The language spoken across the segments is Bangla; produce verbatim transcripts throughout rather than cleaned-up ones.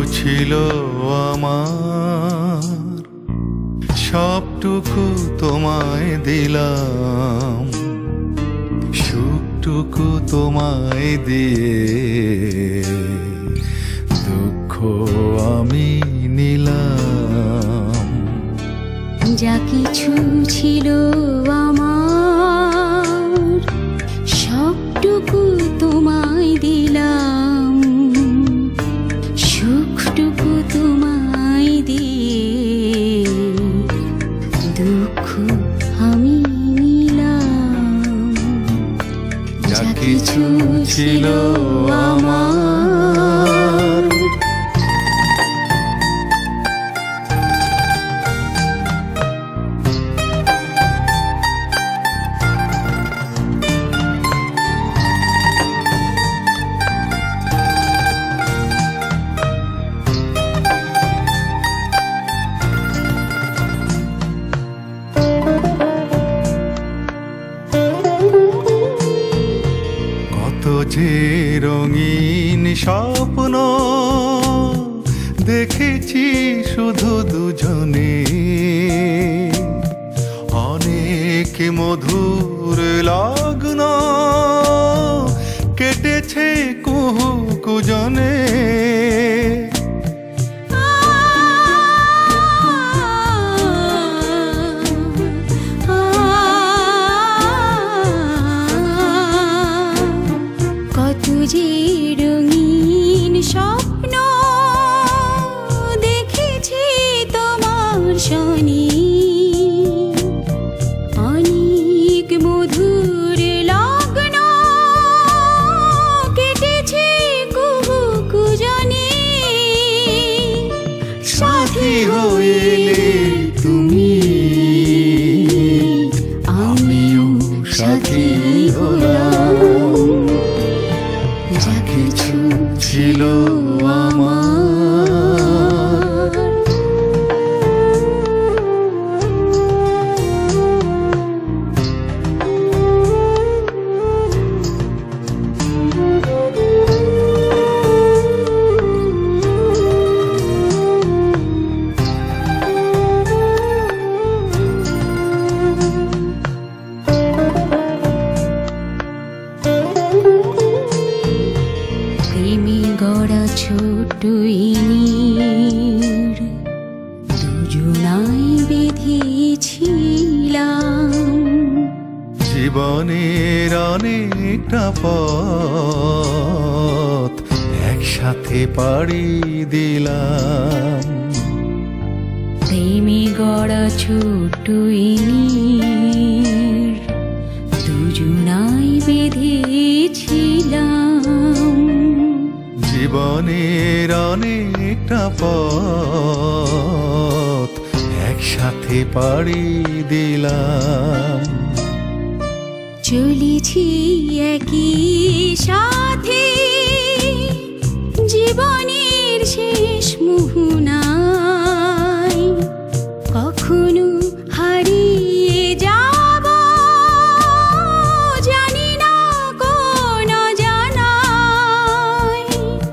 ছিল আমার সবটুকু তোমায় দিলাম, সুখটুকু তোমায় দিয়ে দুঃখ আমি নিলাম। যা কিছু ছিল আমার সবটুকু তোমায় দিলাম, সুখটুকু তোমায় দিয়ে দুঃখ আমি নিলাম। যা কিছু ছিল আমার যে রঙিন স্বপ্ন দেখেছি শুধু দুজনে, অনেক মধুর লগ্ন কেটেছে কুহু কুজনে। যে রঙিন স্বপ্ন দেখেছি তোমার শনি, অনেক মধুর লগ্ন কেটেছে কুহু কুজনে। সাথী হইলে তুমি আমিও সাথী হলাম। যা কিছু ছিল আমার গড়া ছোট ইনির দুজনাই বেঁধেছিলাম। জীবনের অনেকটা পথ একসাথে পাড়ি দিলাম। প্রেমে গড়া ছোট ইনির দুজনাই বেঁধেছিলাম। জীবনের অনেকটা পথ একসাথে পাড়ি দিলাম। চলেছি একই সাথে জীবনের শেষ মোহনায়, কখনো হারিয়ে যাব জানি না কোন জানায়।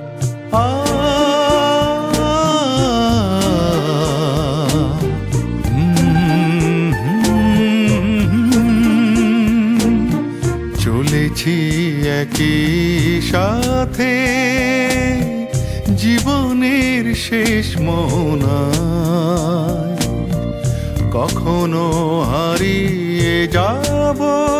চলেছি একই সাথে জীবনের শেষ মোহনায়, কখনো হারিয়ে যাব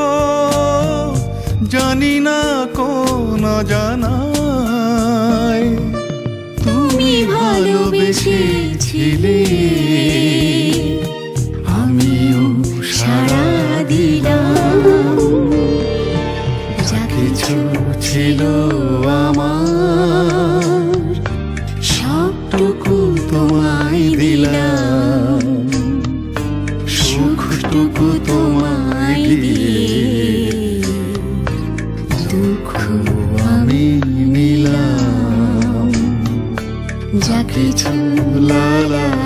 জানি না কোন জানায়। তুমি ভালোবেসেছিলে আমিও সাড়া দিলাম। যা কিছু ছিল আমার সবটুকু তোমায় দিলাম, সুখটুকু তোমায় দিয়ে দুঃখ আমি নিলাম। যা কিছু লালা